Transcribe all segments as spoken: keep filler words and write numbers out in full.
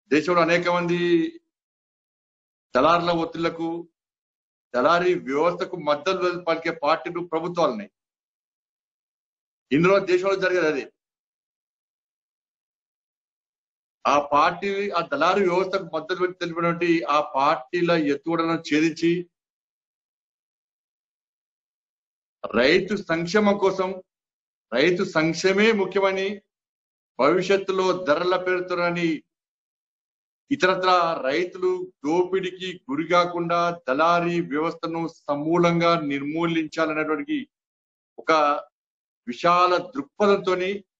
దేశంలో అనేక మంది దళారుల ఒత్తిళ్లకు దళారీ వ్యవస్థకు మద్దతు పలికే పార్టీలు ప్రభుత్వాలున్నాయి. ఇందులో దేశంలో జరిగేది అదే. ఆ పార్టీ ఆ దళారీ వ్యవస్థకు మద్దతు తెలిపినటువంటి ఆ పార్టీల ఎత్తుగడలను ఛేదించి రైతు సంక్షేమం కోసం రైతు సంక్షేమే ముఖ్యమని, భవిష్యత్తులో ధరల పెరుగుతారని ఇతరత్ర రైతులు దోపిడీకి గురి కాకుండా దళారీ వ్యవస్థను సమూలంగా నిర్మూలించాలనేటువంటి ఒక విశాల దృక్పథంతో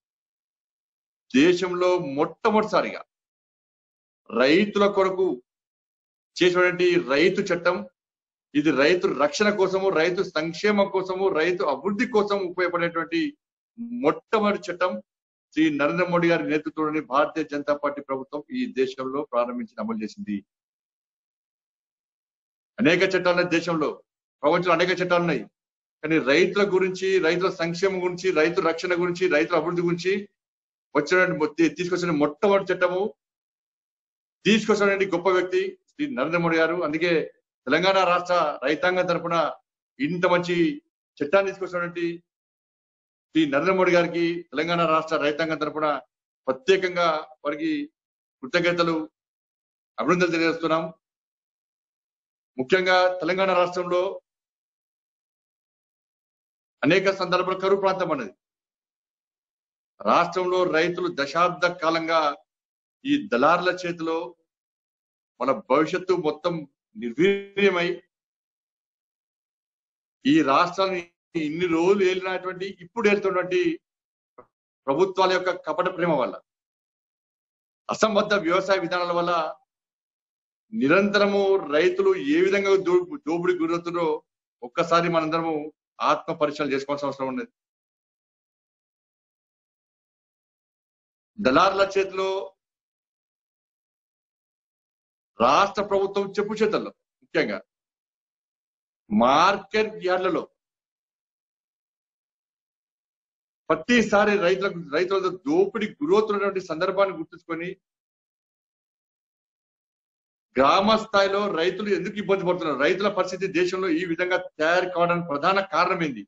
దేశంలో మొట్టమొదటిసారిగా రైతుల కొరకు చేసినటువంటి రైతు చట్టం, ఇది రైతు రక్షణ కోసము, రైతు సంక్షేమం కోసము, రైతు అభివృద్ధి కోసం ఉపయోగపడేటువంటి మొట్టమొదటి చట్టం శ్రీ నరేంద్ర మోడీ గారి నేతృత్వంలోని భారతీయ జనతా పార్టీ ప్రభుత్వం ఈ దేశంలో ప్రారంభించి అమలు చేసింది. అనేక చట్టాలు దేశంలో, ప్రపంచంలో అనేక చట్టాలు ఉన్నాయి. కానీ రైతుల గురించి, రైతుల సంక్షేమం గురించి, రైతు రక్షణ గురించి, రైతుల అభివృద్ధి గురించి వచ్చిన తీసుకొచ్చిన మొట్టమొదటి చట్టము తీసుకొచ్చినటువంటి గొప్ప వ్యక్తి శ్రీ నరేంద్ర మోడీ గారు. అందుకే తెలంగాణ రాష్ట్ర రైతాంగం తరఫున ఇంత మంచి చట్టాన్ని తీసుకొచ్చినటువంటి శ్రీ నరేంద్ర మోడీ గారికి తెలంగాణ రాష్ట్ర రైతాంగం తరఫున ప్రత్యేకంగా వారికి కృతజ్ఞతలు, అభినందనలు తెలియజేస్తున్నాం. ముఖ్యంగా తెలంగాణ రాష్ట్రంలో అనేక సందర్భాలు కరువు ప్రాంతం అన్నది. రాష్ట్రంలో రైతులు దశాబ్ద కాలంగా ఈ దళారుల చేతిలో మన భవిష్యత్తు మొత్తం నిర్వీర్యమై ఈ రాష్ట్రాన్ని ఇన్ని రోజులు ఏలినటువంటి ఇప్పుడు ఏలుతున్నటువంటి ప్రభుత్వాల యొక్క కపట ప్రేమ వల్ల, అసంబద్ధ వ్యవసాయ విధానాల వల్ల నిరంతరము రైతులు ఏ విధంగా దో దోపిడీ గురవుతున్నారో ఒక్కసారి మనందరము ఆత్మ పరిశీలన చేసుకోవాల్సిన అవసరం ఉన్నది. దళారుల చేతిలో రాష్ట్ర ప్రభుత్వం చెప్పు చేతల్లో, ముఖ్యంగా మార్కెట్ యార్డ్లలో ప్రతిసారి రైతులకు రైతులతో దోపిడీ గురవుతున్నటువంటి సందర్భాన్ని గుర్తుంచుకొని గ్రామ స్థాయిలో రైతులు ఎందుకు ఇబ్బంది పడుతున్నారు, రైతుల పరిస్థితి దేశంలో ఈ విధంగా తయారు కావడానికి ప్రధాన కారణం ఏంది,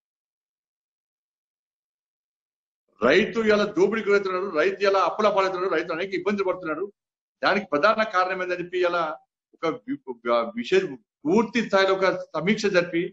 రైతు ఇలా దోపిడీ గురవుతున్నాడు, రైతు ఇలా అప్పుల పాలవుతున్నాడు, రైతు అనేక ఇబ్బందులు పడుతున్నాడు, దానికి ప్రధాన కారణం ఏందని చెప్పి ఇలా ఒక విశేష పూర్తి స్థాయిలో ఒక సమీక్ష జరిపి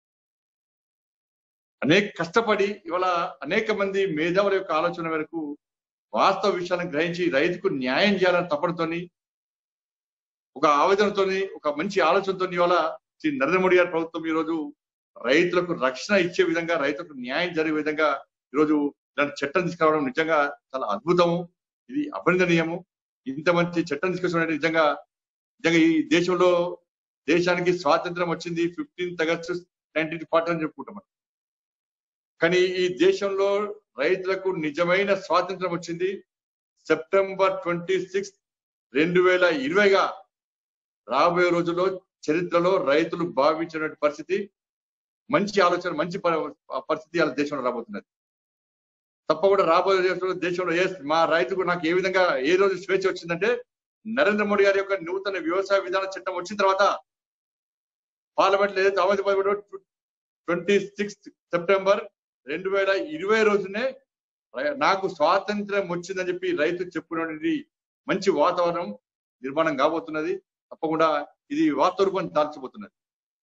అనేక కష్టపడి ఇవాళ అనేక మంది మేధావుల యొక్క ఆలోచన మేరకు వాస్తవ విషయాన్ని గ్రహించి రైతుకు న్యాయం చేయాలని తప్పడంతోని, ఒక ఆవేదనతోని, ఒక మంచి ఆలోచనతో ఇవాళ శ్రీ నరేంద్ర మోడీ గారి ప్రభుత్వం ఈరోజు రైతులకు రక్షణ ఇచ్చే విధంగా, రైతులకు న్యాయం జరిగే విధంగా ఈరోజు ఇలాంటి చట్టం తీసుకురావడం నిజంగా చాలా అద్భుతము, ఇది అభినందనీయము. ఇంత మంచి చట్టం తీసుకొచ్చిన నిజంగా నిజంగా ఈ దేశంలో దేశానికి స్వాతంత్రం వచ్చింది ఫిఫ్టీన్త్ ఆగస్టు నైన్టీన్ ఫార్టీ అని చెప్పుకుంటాం. కానీ ఈ దేశంలో రైతులకు నిజమైన స్వాతంత్రం వచ్చింది సెప్టెంబర్ ట్వంటీ సిక్స్త్ రెండు వేల ఇరవైగా రాబోయే రోజుల్లో చరిత్రలో రైతులు భావించిన పరిస్థితి, మంచి ఆలోచన, మంచి పరిస్థితి వాళ్ళ దేశంలో రాబోతున్నది. తప్పకుండా రాబోయే దేశంలో దేశంలో ఏ మా రైతుకు నాకు ఏ విధంగా ఏ రోజు స్వేచ్ఛ వచ్చిందంటే నరేంద్ర మోడీ గారి యొక్క నూతన వ్యవసాయ విధాన చట్టం వచ్చిన తర్వాత పార్లమెంట్ లో ఏదైతే ఆమోదపడబడో ట్వంటీ సిక్స్త్ సెప్టెంబర్ రెండు వేల ఇరవై రోజునే నాకు స్వాతంత్రం వచ్చిందని చెప్పి రైతు చెప్పుకున్నటువంటి మంచి వాతావరణం నిర్మాణం కాబోతున్నది. తప్పకుండా ఇది వాస్తవ రూపం దాల్చబోతున్నది.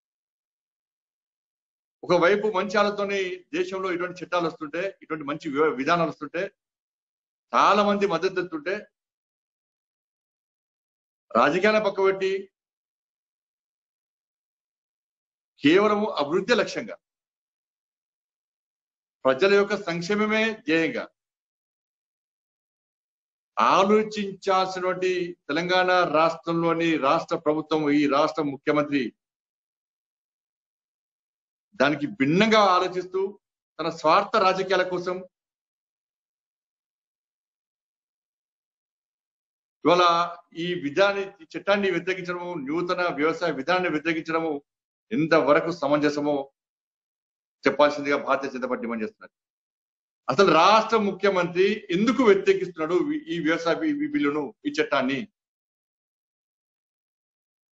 ఒకవైపు మంచి ఆలోచనతోని దేశంలో ఇటువంటి చట్టాలు వస్తుంటే, ఇటువంటి మంచి విధానాలు వస్తుంటే, చాలా మంది మద్దతు తెలుస్తుంటే, రాజకీయాల పక్క పెట్టి కేవలం అభివృద్ధి లక్ష్యంగా, ప్రజల యొక్క సంక్షేమమే ధ్యేయంగా ఆలోచించాల్సినటువంటి తెలంగాణ రాష్ట్రంలోని రాష్ట్ర ప్రభుత్వం, ఈ రాష్ట్ర ముఖ్యమంత్రి దానికి భిన్నంగా ఆలోచిస్తూ తన స్వార్థ రాజకీయాల కోసం ఇవాళ ఈ విధాన్ని చట్టాన్ని వ్యతిరేకించడము, నూతన వ్యవసాయ విధానాన్ని వ్యతిరేకించడము ఎంతవరకు సమంజసమో చెప్పాల్సిందిగా భారతీయ జనతా పార్టీ డిమాండ్ చేస్తున్నారు. అసలు రాష్ట్ర ముఖ్యమంత్రి ఎందుకు వ్యతిరేకిస్తున్నాడు ఈ వ్యవసాయ బిల్లును, ఈ చట్టాన్ని?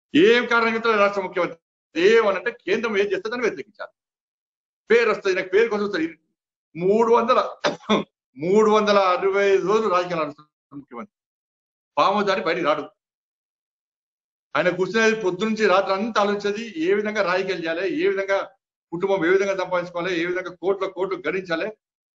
ఏం కారణం చెప్తారు రాష్ట్ర ముఖ్యమంత్రి ఏమనంటే కేంద్రం ఏం చేస్తుందని వ్యతిరేకించాలి. పేరు వస్తుంది, నాకు పేరు కోసం వస్తుంది. మూడు వందల మూడు వందల అరవై ఐదు రోజులు రాజకీయాలు నడుస్తున్నారు ముఖ్యమంత్రి. పాము దాడి బయటికి రాడు. ఆయన కూర్చునేది పొద్దు నుంచి రాత్రి అంతా ఆలోచించేది ఏ విధంగా రాజకీయాలు చేయాలి, ఏ విధంగా కుటుంబం ఏ విధంగా సంపాదించుకోవాలి, ఏ విధంగా కోట్ల కోట్లు గడించాలి,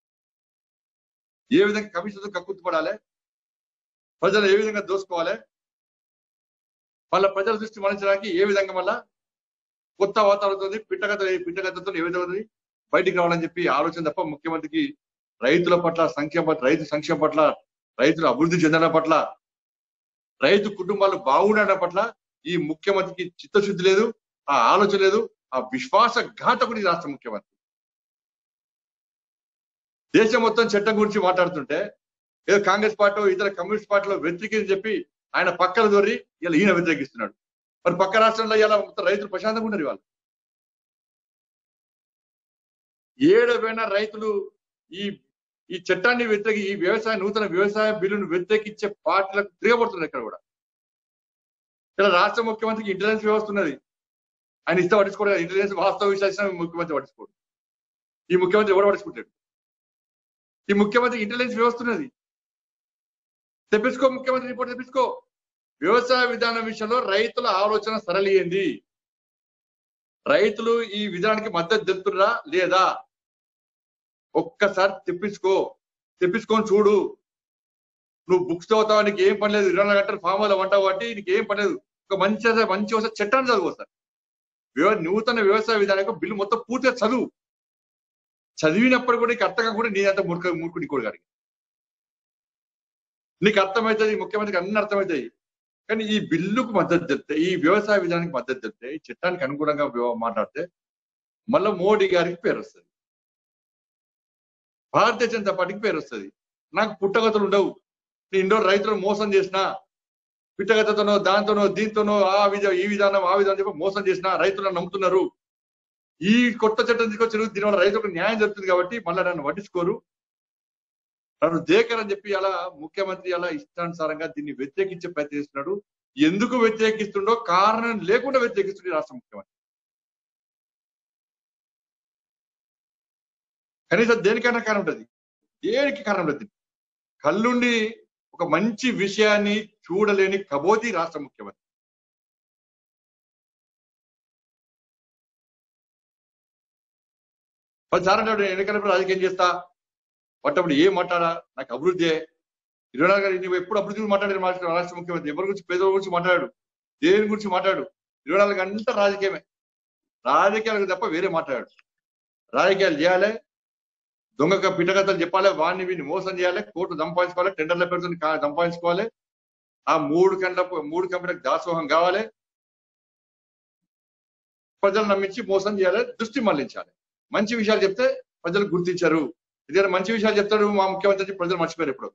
ఏ విధంగా కమిషన్ కక్కుతుపడాలి, ప్రజలు ఏ విధంగా దోసుకోవాలి, వాళ్ళ ప్రజల దృష్టి మరల్చడానికి ఏ విధంగా మళ్ళా కొత్త వాతావరణంతో పిట్టగత పిట్టగతతో ఏ విధంగా బయటికి రావాలని చెప్పి ఆలోచన తప్ప ముఖ్యమంత్రికి రైతుల పట్ల సంక్షేమ రైతు సంక్షేమ పట్ల, రైతులు అభివృద్ధి చెందడం పట్ల, రైతు కుటుంబాలు బాగుండడం పట్ల ఈ ముఖ్యమంత్రికి చిత్తశుద్ధి లేదు, ఆ ఆలోచన లేదు, ఆ విశ్వాసఘాతకుడి రాష్ట్ర ముఖ్యమంత్రి. దేశం మొత్తం చట్టం గురించి మాట్లాడుతుంటే ఏదో కాంగ్రెస్ పార్టీ ఇతర కమ్యూనిస్ట్ పార్టీలో వ్యతిరేకని చెప్పి ఆయన పక్కన దొరి ఇలా ఈయన వ్యతిరేకిస్తున్నాడు. మరి పక్క రాష్ట్రంలో ఇలా మొత్తం రైతులు ప్రశాంతంగా ఉన్నారు. వాళ్ళు ఏడవైనా రైతులు ఈ ఈ చట్టాన్ని వ్యతిరేకి ఈ వ్యవసాయ నూతన వ్యవసాయ బిల్లును వ్యతిరేకించే పార్టీలకు తిరగబడుతున్నారు. ఇక్కడ కూడా ఇక్కడ రాష్ట్ర ముఖ్యమంత్రికి ఇంటెలిజెన్స్ వ్యవస్థ ఉన్నది. ఆయన ఇస్తే పట్టించుకోవడం, ఇంటెలిజెన్స్ వాస్తవ విశ్లేషణ ముఖ్యమంత్రి పట్టించుకోడు. ఈ ముఖ్యమంత్రి ఎవరు పట్టించుకుంటాడు? ఈ ముఖ్యమంత్రి ఇంటెలిజెన్స్ వ్యవస్థ ఉన్నది. తెప్పించుకో, ముఖ్యమంత్రి రిపోర్ట్ తెప్పించుకో. వ్యవసాయ విధానం విషయంలో రైతుల ఆలోచన సరళింది. రైతులు ఈ విధానానికి మద్దతు తెలుపుతున్నా లేదా ఒక్కసారి తెప్పించుకో, తెప్పించుకొని చూడు. నువ్వు బుక్స్ చదువుతావా, నీకు ఏం పని లేదు, ఇరవై నాలుగు గంటలు ఫామ్ హౌస్లో వంటావు కాబట్టి నీకు ఏం పని లేదు. ఒక మంచి మంచి వస్తే చట్టాన్ని చదువు సార్. నూతన వ్యవసాయ విధానం బిల్లు మొత్తం పూర్తిగా చదువు. చదివినప్పుడు కూడా నీకు అర్థం కాకుండా నీ అంత మూర్ఖ మూర్ఖుడి కూడా గారికి నీకు అర్థమవుతుంది, ముఖ్యమంత్రికి అన్ని అర్థమవుతాయి. కానీ ఈ బిల్లుకు మద్దతు చెప్తే, ఈ వ్యవసాయ విధానానికి మద్దతు చెప్తే, ఈ చట్టానికి అనుగుణంగా మాట్లాడితే మళ్ళీ మోడీ గారికి పేరు వస్తుంది, భారతీయ జనతా పార్టీకి పేరు వస్తుంది. నాకు పుట్టగతులు ఉండవు. నీ ఇండో రైతులను మోసం చేసినా, పిట్టగతతోనో దాంతోనో దీంతోనో ఆ విధ ఈ విధానం ఆ విధానం చెప్పి మోసం చేసినా రైతులను నమ్ముతున్నారు. ఈ కొత్త చట్టం తీసుకొచ్చారు, దీనివల్ల రైతులకు న్యాయం జరుగుతుంది కాబట్టి మళ్ళీ నన్ను పట్టించుకోరు, నన్ను దేకరని చెప్పి అలా ముఖ్యమంత్రి అలా ఇష్టానుసారంగా దీన్ని వ్యతిరేకించే ప్రయత్నం చేస్తున్నాడు. ఎందుకు వ్యతిరేకిస్తుండో కారణం లేకుండా వ్యతిరేకిస్తుంది రాష్ట్ర ముఖ్యమంత్రి. కనీసం దేనికైనా కారణం ఉంటుంది, దేనికి కారణం లేదు. కళ్ళుండి ఒక మంచి విషయాన్ని చూడలేని కబోతి రాష్ట్ర ముఖ్యమంత్రి. పదిసార్లు ఎన్నికలప్పుడు రాజకీయం చేస్తా, పట్టప్పుడు ఏం మాట్లాడా, నాకు అభివృద్ధి ఇరవై నాలుగు నువ్వు ఎప్పుడు అభివృద్ధి గురించి మాట్లాడారు రాష్ట్ర ముఖ్యమంత్రి? ఎవరి గురించి, పేదల గురించి మాట్లాడాడు, దేని గురించి మాట్లాడు? ఇరవై నాలుగు గంటల రాజకీయమే, రాజకీయాలకు తప్ప వేరే మాట్లాడాడు. రాజకీయాలు చేయాలి, దొంగ పిట్టగతలు చెప్పాలి, వాడిని వీడిని మోసం చేయాలి, కోర్టు సంపాదించుకోవాలి, టెండర్ల పేరుతో సంపాదించుకోవాలి, ఆ మూడు కంటల మూడు కంపెనీలకు దాసోహం కావాలి, ప్రజలు నమ్మించి మోసం చేయాలి, దృష్టి మళ్లించాలి. మంచి విషయాలు చెప్తే ప్రజలు గుర్తించారు. ఇదే మంచి విషయాలు చెప్తాడు మా ముఖ్యమంత్రి, ప్రజలు మర్చిపోయారు ఎప్పుడు.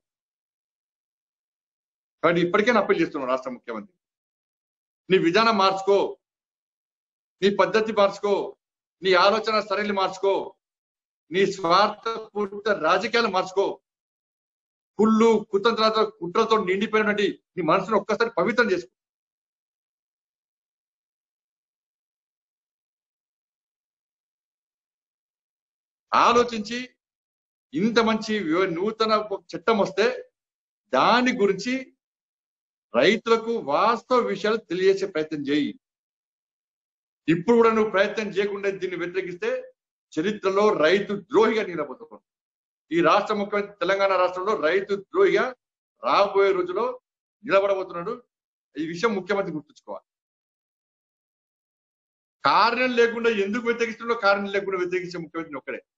కాబట్టి ఇప్పటికే అప్పీల్ చేస్తున్నాం రాష్ట్ర ముఖ్యమంత్రి, నీ విధానం మార్చుకో, నీ పద్ధతి మార్చుకో, నీ ఆలోచన సరళి మార్చుకో, నీ స్వార్థపూరిత రాజకీయాలు మార్చుకో. కుళ్ళు కుతంత్రాలతో కుట్రలతో నిండిపోయినటువంటి నీ మనసును ఒక్కసారి పవిత్రం చేసుకో. ఆలోచించి ఇంత మంచి నూతన చట్టం వస్తే దాని గురించి రైతులకు వాస్తవ విషయాలు తెలియజేసే ప్రయత్నం చేయి. ఇప్పుడు కూడా నువ్వు ప్రయత్నం చేయకుండా దీన్ని వ్యతిరేకిస్తే చరిత్రలో రైతు ద్రోహిగా నిలబోతున్నావు. ఈ రాష్ట్ర ముఖ్యమంత్రి తెలంగాణ రాష్ట్రంలో రైతు ద్రోహిగా రాబోయే రోజుల్లో నిలబడబోతున్నాడు. ఈ విషయం ముఖ్యమంత్రి గుర్తుంచుకోవాలి. కారణం లేకుండా ఎందుకు వ్యతిరేకిస్తుండో కారణం లేకుండా వ్యతిరేకించే ముఖ్యమంత్రి ఒక్కడే.